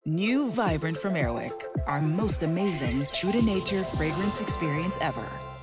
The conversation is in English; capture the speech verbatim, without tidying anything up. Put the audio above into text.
New Vibrant from Airwick, our most amazing, true-to-nature fragrance experience ever.